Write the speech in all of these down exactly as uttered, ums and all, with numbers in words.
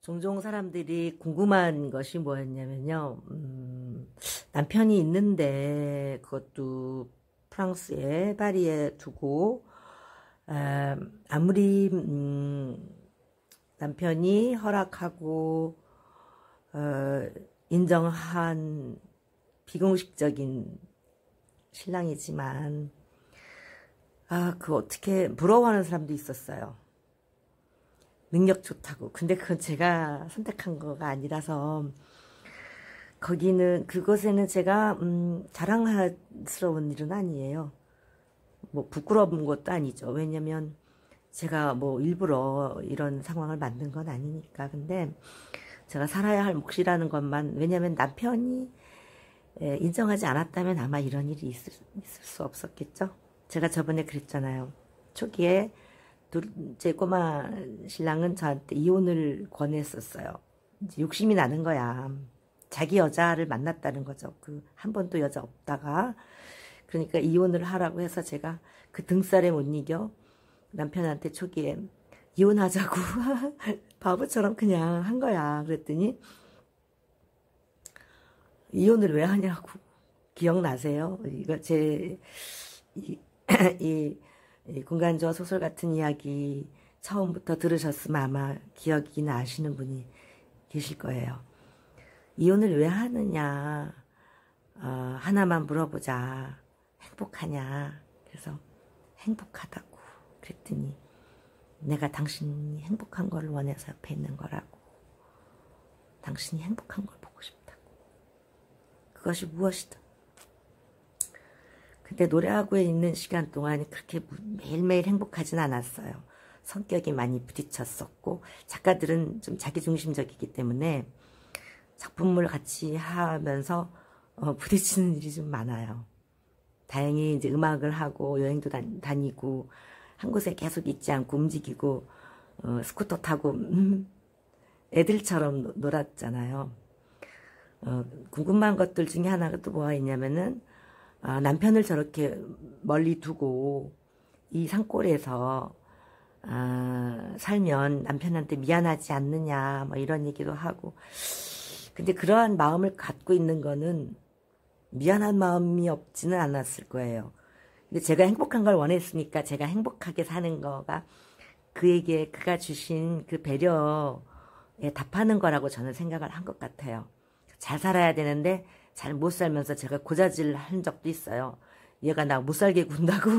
종종 사람들이 궁금한 것이 뭐였냐면요. 음, 남편이 있는데 그것도 프랑스에 파리에 두고 아, 아무리 음, 남편이 허락하고 어, 인정한 비공식적인 신랑이지만 아, 그 어떻게 부러워하는 사람도 있었어요. 능력 좋다고. 근데 그건 제가 선택한 거가 아니라서 거기는 그곳에는 제가 음, 자랑스러운 일은 아니에요. 뭐 부끄러운 것도 아니죠. 왜냐면 제가 뭐 일부러 이런 상황을 만든 건 아니니까. 근데 제가 살아야 할 몫이라는 것만, 왜냐면 남편이 인정하지 않았다면 아마 이런 일이 있을, 있을 수 없었겠죠. 제가 저번에 그랬잖아요. 초기에 제 꼬마 신랑은 저한테 이혼을 권했었어요. 이제 욕심이 나는 거야. 자기 여자를 만났다는 거죠. 그 한 번도 여자 없다가. 그러니까 이혼을 하라고 해서 제가 그 등살에 못 이겨 남편한테 초기에 이혼하자고 바보처럼 그냥 한 거야. 그랬더니 이혼을 왜 하냐고. 기억나세요? 이거 제 이, 이, 이 공간조화 소설 같은 이야기 처음부터 들으셨으면 아마 기억이 나시는 분이 계실 거예요. 이혼을 왜 하느냐. 어, 하나만 물어보자. 행복하냐. 그래서 행복하다고. 그랬더니 내가 당신이 행복한 걸 원해서 옆에 있는 거라고. 당신이 행복한 걸 보고 싶다고. 그것이 무엇이든. 근데 노래하고 있는 시간 동안 그렇게 매일매일 행복하진 않았어요. 성격이 많이 부딪혔었고, 작가들은 좀 자기중심적이기 때문에 작품을 같이 하면서 어, 부딪히는 일이 좀 많아요. 다행히 이제 음악을 하고 여행도 다니고 한 곳에 계속 있지 않고 움직이고 어, 스쿠터 타고 음, 애들처럼 놀았잖아요. 어, 궁금한 것들 중에 하나가 또 뭐가 있냐면은 아, 남편을 저렇게 멀리 두고 이 산골에서 아, 살면 남편한테 미안하지 않느냐 뭐 이런 얘기도 하고. 근데 그러한 마음을 갖고 있는 거는 미안한 마음이 없지는 않았을 거예요. 근데 제가 행복한 걸 원했으니까 제가 행복하게 사는 거가 그에게 그가 주신 그 배려에 답하는 거라고 저는 생각을 한 것 같아요. 잘 살아야 되는데 잘 못 살면서 제가 고자질 한 적도 있어요. 얘가 나 못 살게 군다고.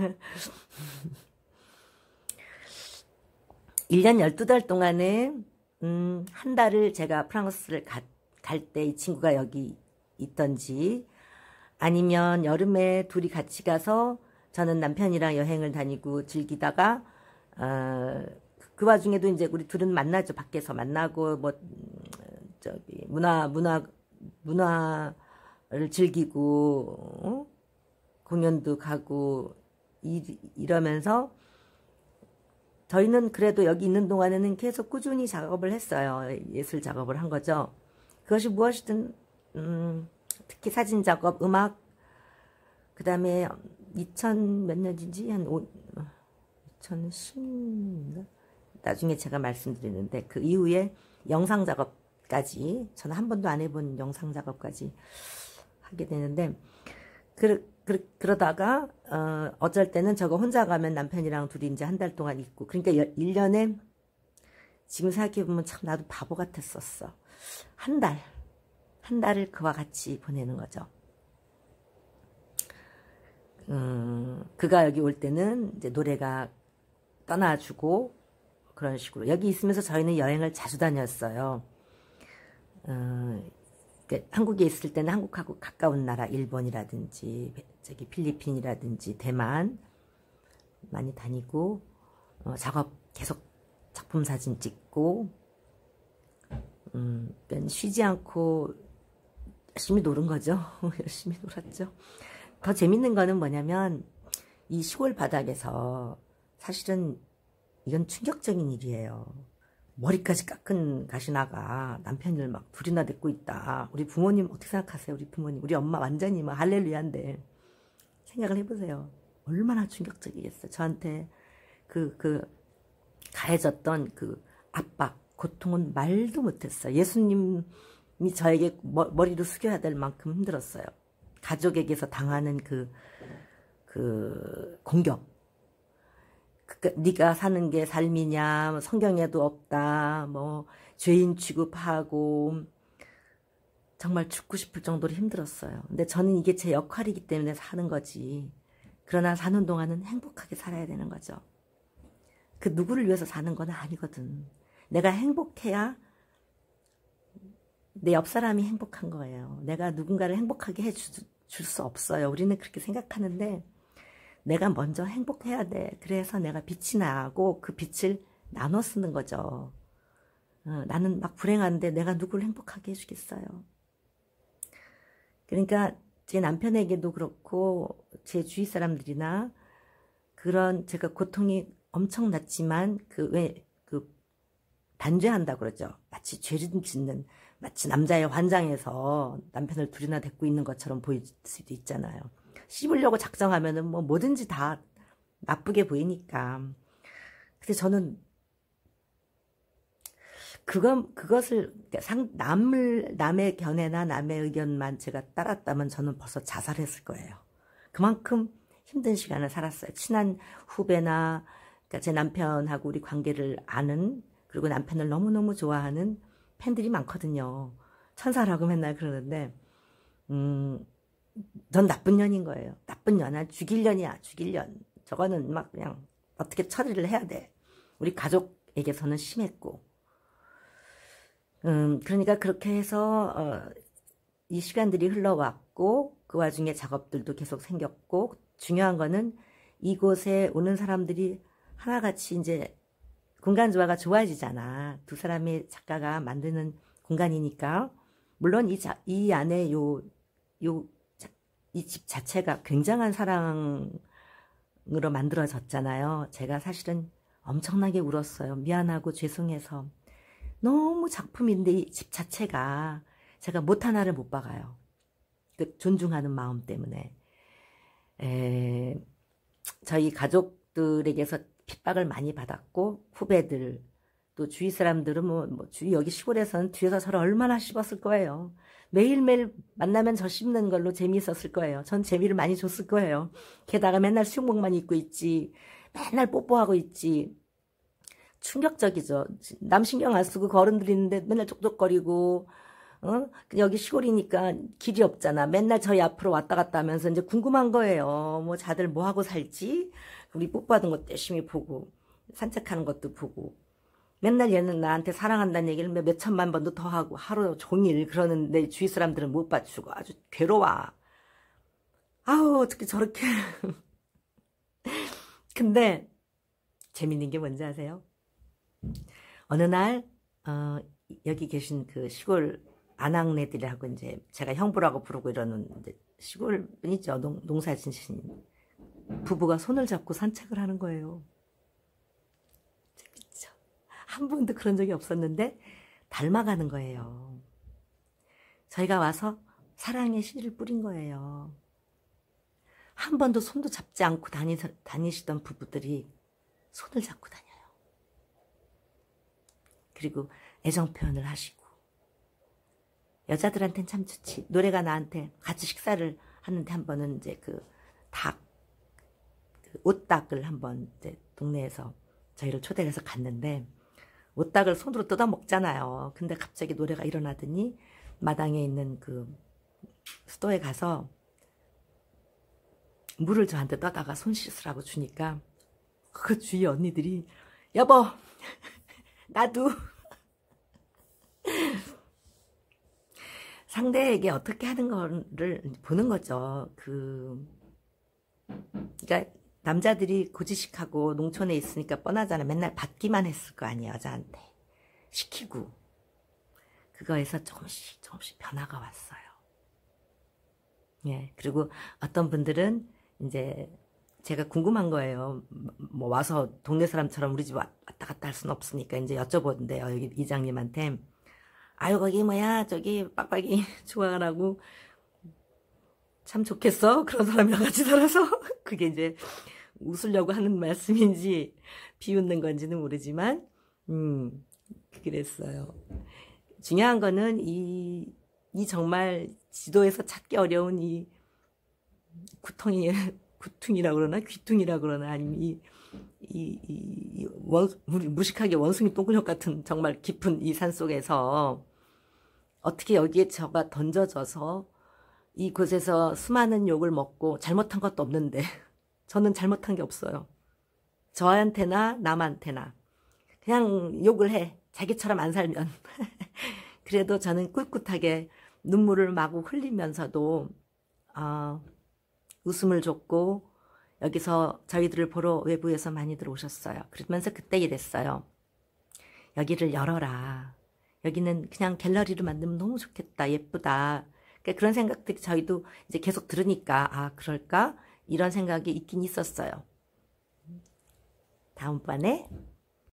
일 년 열두 달 동안에 음, 한 달을 제가 프랑스를 갈 때 이 친구가 여기 있던지, 아니면 여름에 둘이 같이 가서 저는 남편이랑 여행을 다니고 즐기다가 어, 그 와중에도 이제 우리 둘은 만나죠. 밖에서 만나고 뭐 저기 문화 문화 문화를 즐기고 어? 공연도 가고 이, 이러면서 저희는 그래도 여기 있는 동안에는 계속 꾸준히 작업을 했어요. 예술 작업을 한 거죠. 그것이 무엇이든 음, 특히 사진 작업, 음악, 그 다음에 이천 몇 년인지 한 이천십 나중에 제가 말씀드리는데 그 이후에 영상 작업까지 저는 한 번도 안 해본 영상 작업까지 하게 되는데 그, 그, 그러다가 어, 어쩔 때는 저거 혼자 가면 남편이랑 둘이 이제 한 달 동안 있고, 그러니까 일 년에 지금 생각해보면 참 나도 바보 같았었어. 한 달. 한 달을 그와 같이 보내는 거죠. 음, 그가 여기 올 때는 이제 노래가 떠나주고 그런 식으로. 여기 있으면서 저희는 여행을 자주 다녔어요. 어, 그러니까 한국에 있을 때는 한국하고 가까운 나라, 일본이라든지 저기 필리핀이라든지 대만 많이 다니고 어, 작업 계속 작품 사진 찍고 음, 그러니까 쉬지 않고 열심히 노는 거죠. 열심히 놀았죠. 더 재밌는 거는 뭐냐면 이 시골 바닥에서 사실은 이건 충격적인 일이에요. 머리까지 깎은 가시나가 남편을 막 둘이나 데리고 있다. 우리 부모님 어떻게 생각하세요? 우리 부모님, 우리 엄마 완전히 막 할렐루야인데 생각을 해보세요. 얼마나 충격적이겠어요. 저한테 그, 그 가해졌던 그 압박, 고통은 말도 못했어요. 예수님이 저에게 머리를 숙여야 될 만큼 힘들었어요. 가족에게서 당하는 그, 그 공격. 그, 네가 사는 게 삶이냐, 성경에도 없다, 뭐 죄인 취급하고 정말 죽고 싶을 정도로 힘들었어요. 근데 저는 이게 제 역할이기 때문에 사는 거지. 그러나 사는 동안은 행복하게 살아야 되는 거죠. 그 누구를 위해서 사는 건 아니거든. 내가 행복해야 내 옆 사람이 행복한 거예요. 내가 누군가를 행복하게 해줄 수 없어요. 우리는 그렇게 생각하는데 내가 먼저 행복해야 돼. 그래서 내가 빛이 나고 그 빛을 나눠 쓰는 거죠. 어, 나는 막 불행한데 내가 누구를 행복하게 해주겠어요. 그러니까 제 남편에게도 그렇고 제 주위 사람들이나 그런 제가 고통이 엄청났지만 그 왜 그 단죄한다고 그러죠. 마치 죄를 짓는 마치 남자의 환장에서 남편을 둘이나 데리고 있는 것처럼 보일 수도 있잖아요. 씹으려고 작정하면은 뭐 뭐든지 다 나쁘게 보이니까. 근데 저는 그건 그것을 상 남을 남의 견해나 남의 의견만 제가 따랐다면 저는 벌써 자살했을 거예요. 그만큼 힘든 시간을 살았어요. 친한 후배나 그러니까 제 남편하고 우리 관계를 아는 그리고 남편을 너무너무 좋아하는 팬들이 많거든요. 천사라고 맨날 그러는데 음, 넌 나쁜 년인 거예요. 나쁜 년아 죽일 년이야. 죽일 년. 저거는 막 그냥 어떻게 처리를 해야 돼. 우리 가족에게서는 심했고 음, 그러니까 그렇게 해서 어, 이 시간들이 흘러왔고 그 와중에 작업들도 계속 생겼고 중요한 거는 이곳에 오는 사람들이 하나같이 이제 공간 조화가 좋아지잖아. 두 사람의 작가가 만드는 공간이니까 물론 이, 자, 이 안에 요, 요, 이 집 자체가 굉장한 사랑으로 만들어졌잖아요. 제가 사실은 엄청나게 울었어요. 미안하고 죄송해서. 너무 작품인데 이 집 자체가 제가 못 하나를 못 박아요. 그 존중하는 마음 때문에. 에, 저희 가족들에게서 핍박을 많이 받았고 후배들 또 주위 사람들은 뭐, 뭐 주위 여기 시골에서는 뒤에서 저를 얼마나 씹었을 거예요. 매일매일 만나면 저 씹는 걸로 재미있었을 거예요. 전 재미를 많이 줬을 거예요. 게다가 맨날 수영복만 입고 있지. 맨날 뽀뽀하고 있지. 충격적이죠. 남 신경 안 쓰고 걸음들 있는데 맨날 족족거리고 어? 여기 시골이니까 길이 없잖아. 맨날 저희 앞으로 왔다 갔다 하면서 이제 궁금한 거예요. 뭐 자들 뭐 하고 살지? 우리 뽀뽀하던 것도 열심히 보고 산책하는 것도 보고 맨날 얘는 나한테 사랑한다는 얘기를 몇 천만 번도 더 하고 하루 종일 그러는데 주위 사람들은 못 받추고 아주 괴로워. 아우 어떻게 저렇게 근데 재밌는 게 뭔지 아세요? 어느 날 어, 여기 계신 그 시골 아낙네들하고 이제 제가 형부라고 부르고 이러는 시골 분이죠. 농, 농사 지신 부부가 손을 잡고 산책을 하는 거예요. 재밌죠. 한 번도 그런 적이 없었는데 닮아가는 거예요. 저희가 와서 사랑의 씨를 뿌린 거예요. 한 번도 손도 잡지 않고 다니, 다니시던 부부들이 손을 잡고 다녀요. 그리고 애정 표현을 하시고 여자들한테는 참 좋지. 노래가 나한테 같이 식사를 하는데 한 번은 이제 그 닭, 그 옷닭을 한번 이제 동네에서 저희를 초대를 해서 갔는데 옷닭을 손으로 뜯어 먹잖아요. 근데 갑자기 노래가 일어나더니 마당에 있는 그 수도에 가서 물을 저한테 떠다가 손 씻으라고 주니까 그 주위 언니들이 여보 나도 상대에게 어떻게 하는 거를 보는 거죠. 그, 그러니까 남자들이 고지식하고 농촌에 있으니까 뻔하잖아요. 맨날 받기만 했을 거 아니에요, 여자한테. 시키고. 그거에서 조금씩 조금씩 변화가 왔어요. 예, 그리고 어떤 분들은 이제 제가 궁금한 거예요. 뭐 와서 동네 사람처럼 우리 집 왔다 갔다 할 수는 없으니까 이제 여쭤보는데요. 여기 이장님한테. 아유 거기 뭐야 저기 빡빡이 좋아하라고 참 좋겠어 그런 사람이랑 같이 살아서 그게 이제 웃으려고 하는 말씀인지 비웃는 건지는 모르지만 음 그랬어요. 중요한 거는 이, 이 정말 지도에서 찾기 어려운 이 구통이, 구퉁이라 그러나 귀퉁이라 그러나 아니면 이, 이, 이, 이 원, 무식하게 원숭이 똥근육 같은 정말 깊은 이 산 속에서 어떻게 여기에 저가 던져져서 이곳에서 수많은 욕을 먹고 잘못한 것도 없는데 저는 잘못한 게 없어요. 저한테나 남한테나 그냥 욕을 해. 자기처럼 안 살면. 그래도 저는 꿋꿋하게 눈물을 마구 흘리면서도 어, 웃음을 줬고 여기서 저희들을 보러 외부에서 많이들 오셨어요. 그러면서 그때 이랬어요. 여기를 열어라. 여기는 그냥 갤러리로 만들면 너무 좋겠다. 예쁘다. 그러니까 그런 생각들이 저희도 이제 계속 들으니까 아 그럴까? 이런 생각이 있긴 있었어요. 다음번에